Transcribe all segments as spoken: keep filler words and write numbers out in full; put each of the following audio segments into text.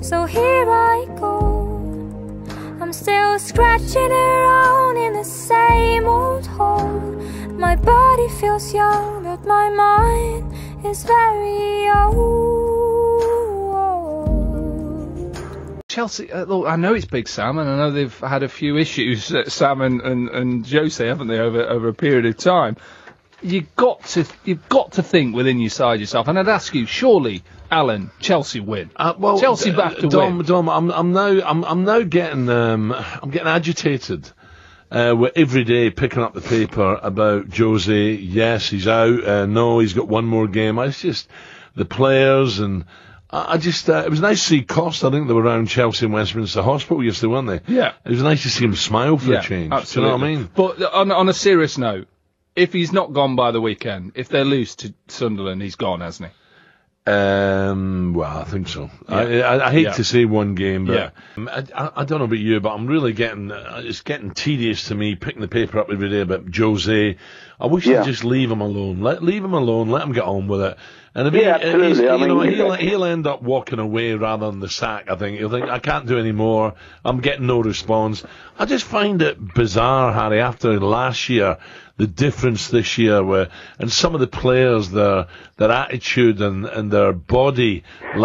So here I go, I'm still scratching around in the same old hole. My body feels young, but my mind is very old. Chelsea, uh, look, I know it's Big Sam, and I know they've had a few issues, uh, Sam and, and, and Jose, haven't they, over over a period of time. You've got to, you've got to think within your side yourself, and I'd ask you, surely, Alan, Chelsea win. Uh, well, Chelsea back to Dom, win. Dom, I'm, I'm now, I'm, I'm now getting, um, I'm getting agitated. Uh, we're every day picking up the paper about Jose. Yes, he's out. Uh, no, he's got one more game. It's just the players, and I, I just, uh, it was nice to see Costa. I think they were around Chelsea and Westminster Hospital yesterday, weren't they? Yeah. It was nice to see him smile for yeah, a change. Absolutely. Do you know what I mean? But on, on a serious note, if he's not gone by the weekend, if they lose to Sunderland, he's gone, hasn't he? Um, well, I think so. Yeah. I, I, I hate yeah. to say one game, but yeah. I, I, I don't know about you, but I'm really getting, uh, it's getting tedious to me picking the paper up every day about Jose. I wish yeah. you'd just leave him alone. Let leave him alone. Let him get on with it. And if he, yeah, absolutely. He's, I you know, mean, he'll, he'll end up walking away rather than the sack. I think he'll think, I can't do any more. I'm getting no response. I just find it bizarre, Harry, after last year, the difference this year, where and some of the players, their their attitude and, and their body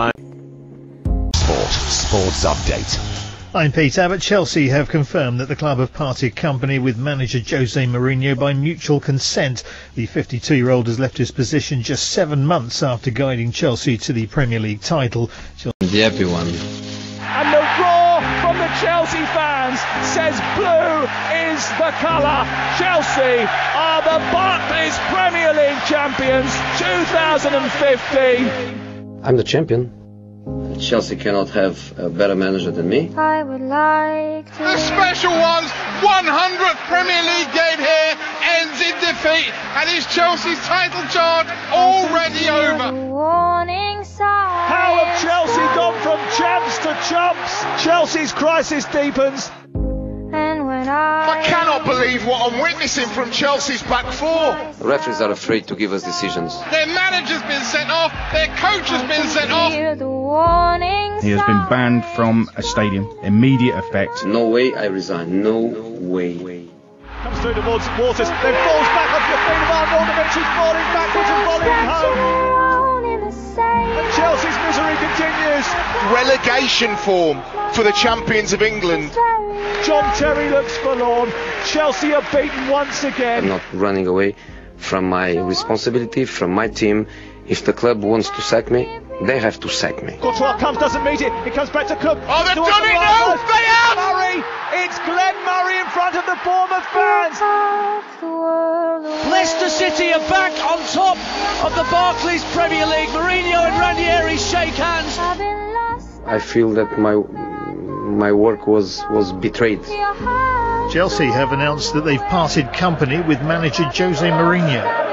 language. Sport Sports Update. I'm Pete Abbott. Chelsea have confirmed that the club have parted company with manager Jose Mourinho by mutual consent. The fifty-two-year-old has left his position just seven months after guiding Chelsea to the Premier League title. The happy one. And the roar from the Chelsea fans says blue is the colour. Chelsea are the Barclays Premier League champions two thousand fifteen. I'm the champion. Chelsea cannot have a better manager than me. I would like to... The special one's one hundredth Premier League game here ends in defeat, and is Chelsea's title charge already over? Warning sign. How have Chelsea gone from champs to chumps? Chelsea's crisis deepens. And when I... I cannot believe what I'm witnessing from Chelsea's back four. The referees are afraid to give us decisions. Their manager's been sent off, their coach has been sent off. The warning he has been banned from a stadium, immediate effect. No way I resign, no way. Comes through towards Waters, then falls back off the feet of Arnautovic, who's falling backwards and volleying home. And Chelsea's misery continues. Relegation form for the champions of England. John Terry looks forlorn. Chelsea are beaten once again. I'm not running away from my responsibility, from my team. If the club wants to sack me, they have to sack me. Courtois comes, doesn't meet it. It comes back to Cook. Oh, they've Towards done the it right now! side. They have! Murray! It's Glenn Murray in front of the Bournemouth fans. Leicester City are back on top of the Barclays Premier League. Mourinho and Ranieri shake hands. I feel that my my work was, was betrayed. Chelsea have announced that they've parted company with manager Jose Mourinho.